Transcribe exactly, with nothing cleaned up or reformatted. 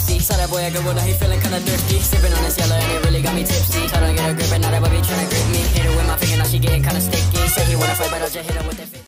sixty. Saw that boy a good one, now he feeling kinda thirsty. Sipping on this yellow and it really got me tipsy. Tryna get a grip and